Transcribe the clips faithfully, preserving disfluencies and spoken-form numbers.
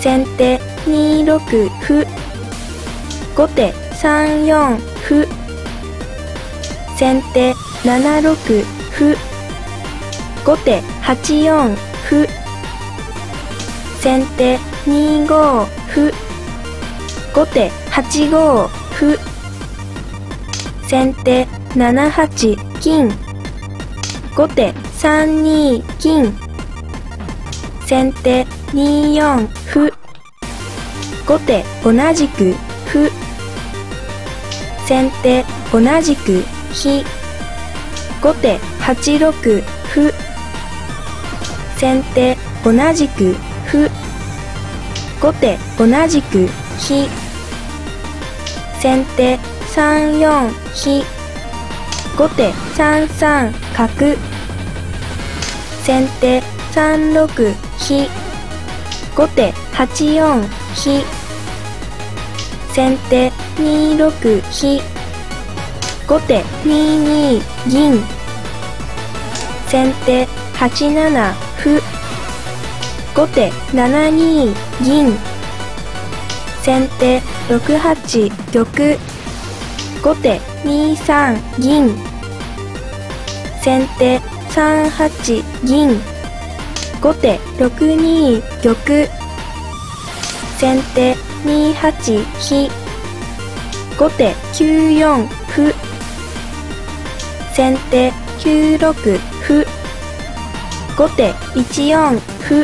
先手にろく歩。後手さんよん歩。先手ななろく歩。後手はちよん歩。先手にご歩。後手はちご歩。先手ななはち金。後手さんに金。先手によん歩。後手同じく歩。先手同じく飛。後手はちろく歩。先手同じく歩。後手同じく飛。先手さんよん飛。後手さんさん角。先手さんろく飛。後手はちよん飛。先手にろく飛。後手にに銀。先手はちなな歩。後手ななに銀。先手ろくはち玉。後手にさん銀。先手さんはち銀。後手ろくに玉。先手にはち飛。後手きゅうよん歩。先手きゅうろく歩。後手いちよん歩。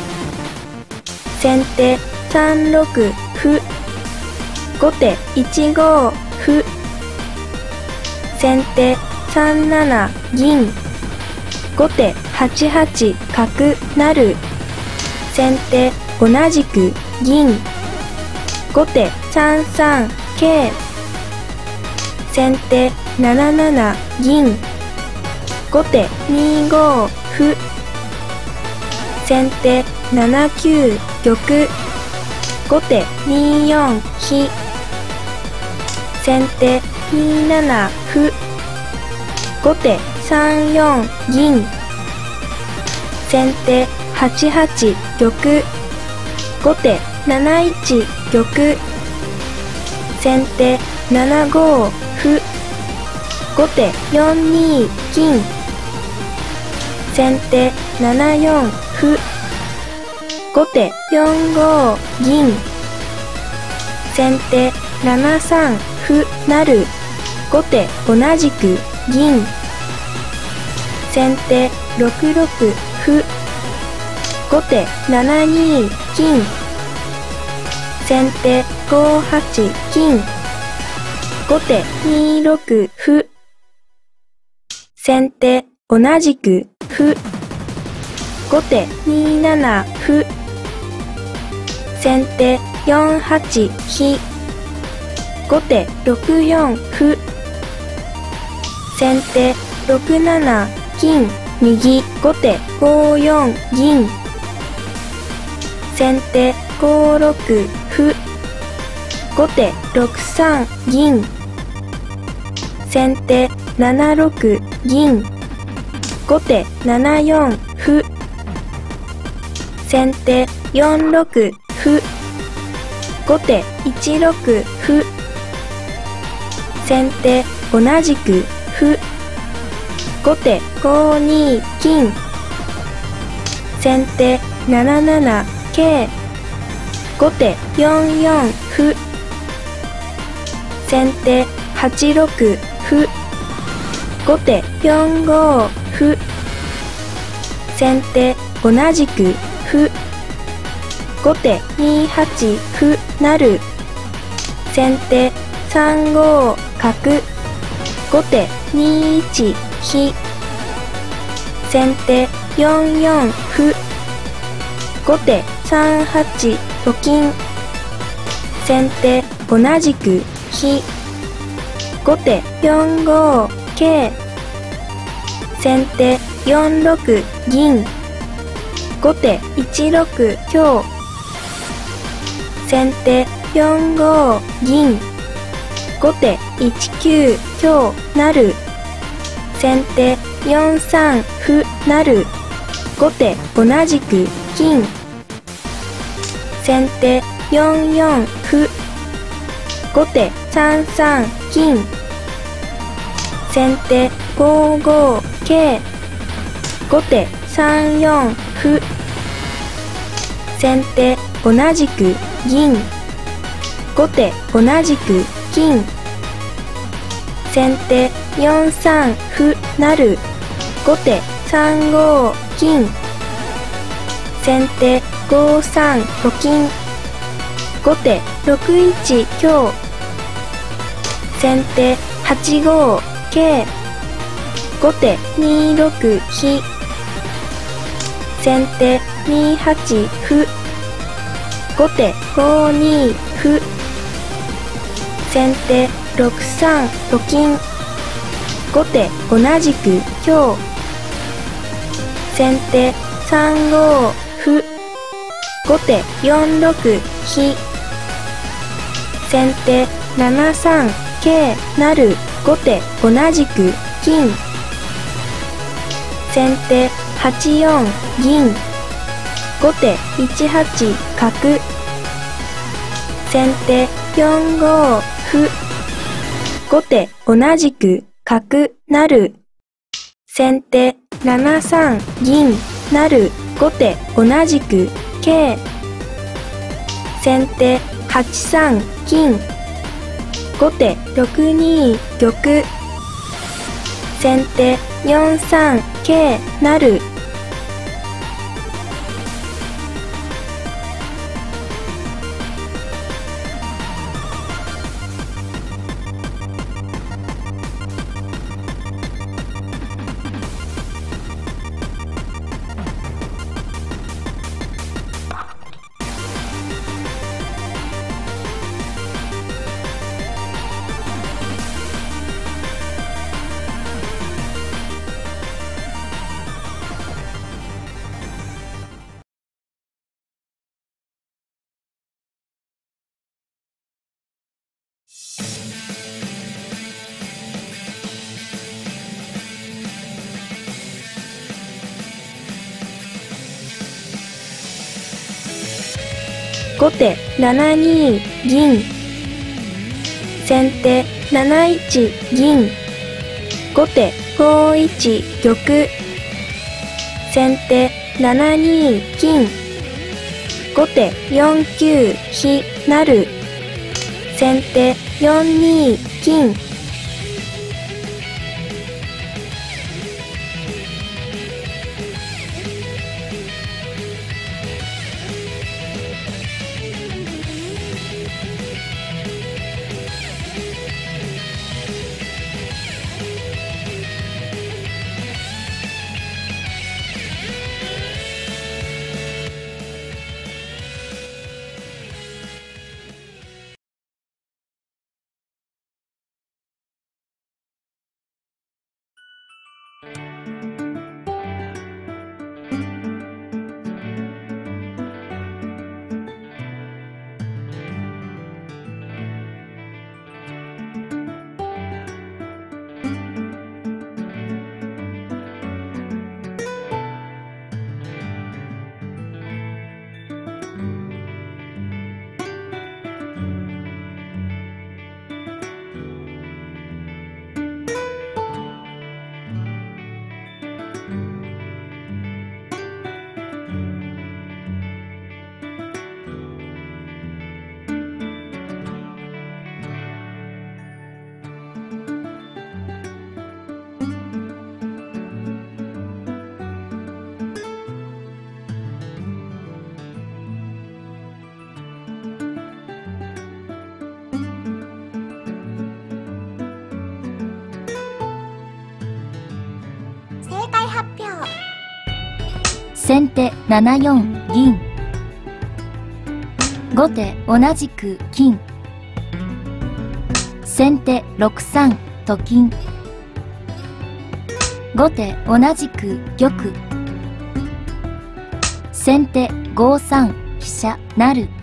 先手さんろく歩。後手いちご歩。先手さんなな銀。後手はちはち角成。先手同じく銀。後手さんさん桂。先手なななな銀。後手にご歩。先手ななきゅう玉。後手によん飛。先手になな歩。後手さんよん銀。先手はちはち玉。後手なないち玉。先手ななご歩。後手よんに金。先手ななよん歩。後手よんご銀。先手ななさん歩成。後手同じく銀。先手ろくろく歩。後手ななに金。先手ごはち金。後手にろく歩。先手同じく歩。後手になな歩。先手よんはち飛。後手ろくよん歩。先手ろくなな金右。後手ごよん銀。先手ごろく歩。後手ろくさん銀。先手ななろく銀。後手ななよん歩。先手よんろく歩。後手いちろく歩。先手同じく歩。後手ごに金。先手なななな桂。後手よんよん歩。先手はちろく歩。後手よんご歩。先手同じく歩。後手にはち歩成。先手さんご角。後手にいち飛。先手よんよん歩。後手さんはちと金。先手同じく飛。後手よんご桂。先手よんろく銀。後手いちろく香。先手よんご銀。後手いちきゅう香成。先手よんさん歩成。後手同じく金。 先手よんよん歩。後手さんさん金。先手ごご桂。後手さんよん歩。先手同じく銀。後手同じく金。先手よんさん歩成。後手さんご金。先手ごさんと金。後手ろくいち香。先手はちご桂。後手にろく飛。先手にはち歩。後手ごに歩。先手ろくさんと金。後手同じく香。先手さんご歩。後手よんろく飛。先手ななさん桂成。後手同じく金。先手はちよん銀。後手いちはち角。先手よんご歩。後手同じく角成。先手ななさん銀成。後手同じく桂。先手はちさん金。後手ろくに玉。先手よんさん桂成。後手ななに銀。先手なないち銀。後手ごいち玉。先手ななに金。後手よんきゅう飛成。先手よんに金。 先手ななよん銀。後手同じく金。先手ろくさんと金。後手同じく玉。先手ごさん飛車成。